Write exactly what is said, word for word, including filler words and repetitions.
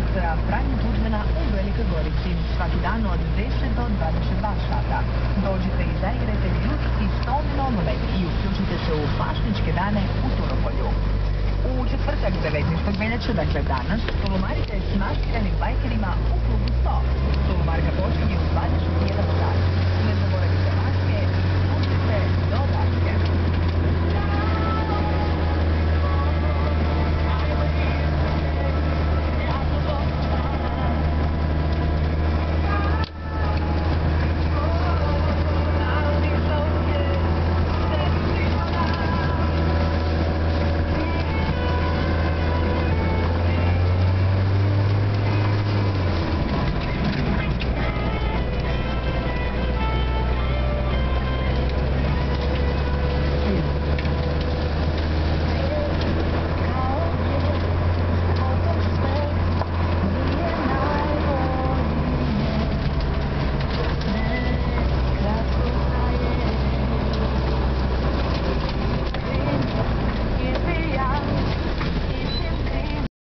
postaja Franjo Tuđmana u Velikoj Gorici. Svaki dan od deset do dvadeset dva sata. Dođite i zaigrajte ljud i stolni nogomet i uključite se u pašnjačke dane u Turopolju. U četvrtak devetnaestog veljače, dakle danas, tulumarite s maskiranim bajkerima u klubu sto. Tulumarka počinje u dvadeset jedan sat.